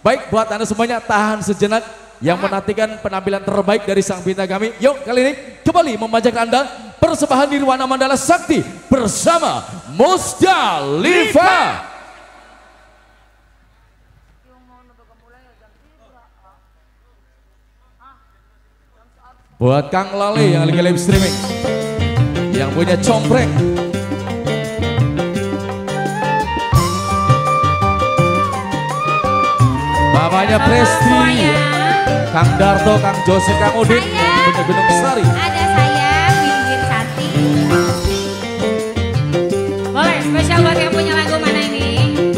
Baik, buat Anda semuanya tahan sejenak yang menantikan penampilan terbaik dari sang bintang kami. Yuk kali ini kembali memanjakan Anda persembahan Nirwana Mandala Sakti bersama Musdalifah. Buat Kang Lale yang lagi live streaming, yang punya compreng, mamanya Presti, Kang Darto, Kang Jose, Kang Udin, bener-bener Sari. Ada saya, Pinggir Sati. Boleh, spesial buat yang punya lagu mana ini?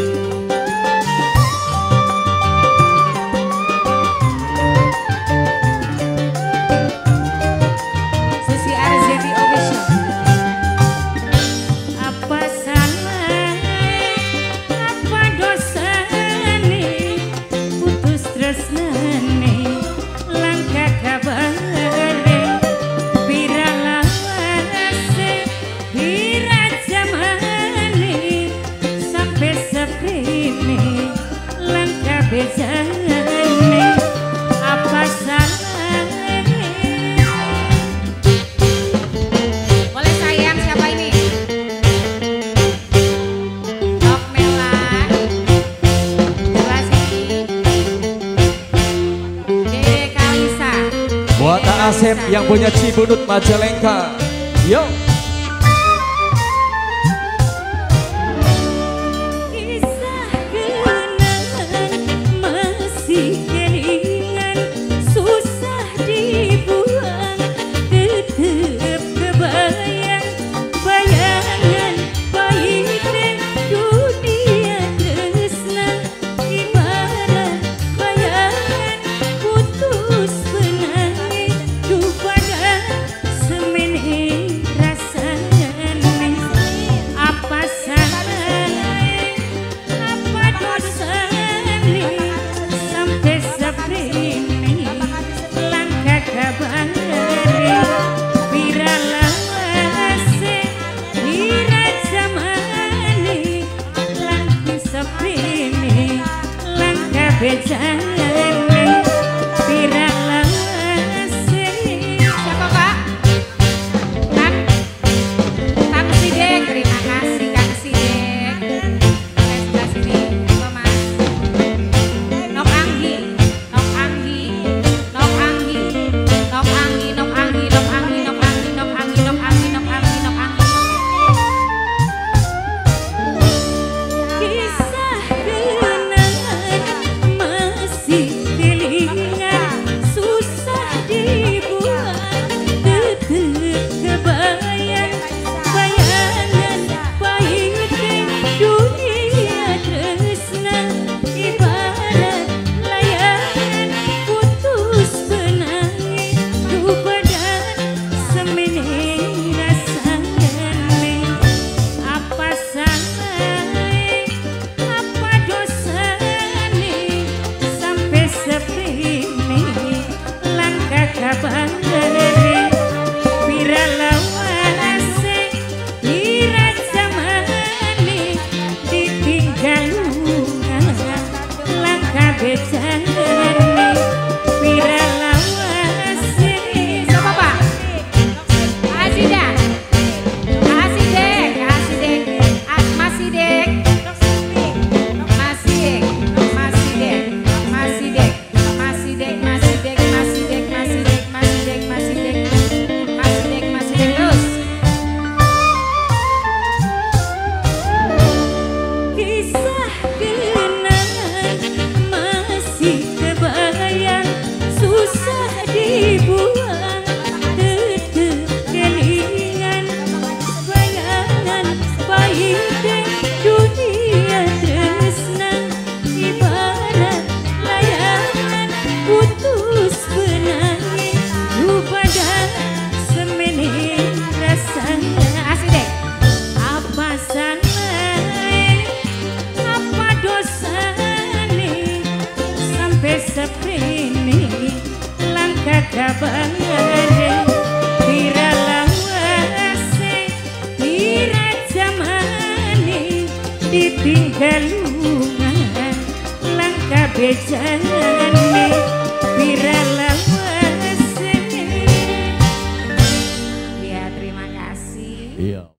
Susi Arzeti Official. Apa salah, apa dosa nih, putus tresnane, langkah kabare, pira lawase, pira jamane, sampai seprene, langkah bejane, apa salah? Boleh sayang, siapa ini? Dok Melan, sebelah sini. Dede Kalisa. Buat Kang Asep yang punya Cibunut Majalengka. Yuk. Kisah kenangan masih kelingan, susah dibuang, tetep kebayang, bayangan pahitnya dunia tresna, ibarat bayangan putus benang, duh pada semene rasanya, apa salah, apa dosa nih, sampai seprene, langkah kabare, pira lawase, pira jamane, langkah seprene, langkah bejane, pira lawase. Siapa Pak? Kang Sidek, terima kasih Kang Sidek. Sebelah sini, Pak Mas. Nok Anggi, Nok Anggi, Nok Anggi, Nok Anggi, Nok Anggi, Nok Anggi, Nok Anggi, Nok Anggi, Nok Anggi, Nok Anggi, Nok Anggi. Kisah kenangan masih kelingan, susah dibuang, tetep kebayang, bayangan pahitnya dunia tresna, ibarat layangan putus benang, duh badan semene rasanya, apa salah, apa dosa nih, sampai seprene, langkah kabare, pira lawase, pira jamane, ditinggal lunga, langkah bejane, pira lawase. Siapa Pak? Asida, Asidek, Asidek, Masidek, Masidek, Masidek, Masidek, Masidek, Masidek, Masidek, Masidek, Masidek, Masidek, Masidek, Masidek, terus. Kisah kenangan masih kebayang, susah dibuang, tetep kelingan, bayangan pahitnya dunia tresna, ibarat layangan putus benang, duh badan semene rasanya. Asidek, apa salah, apa dosa nih, sampai seprene, langkah kabare, pira lawase, pira jamane, ditinggal lunga, langkah jane pira lawase. Ya terima kasih. Iya.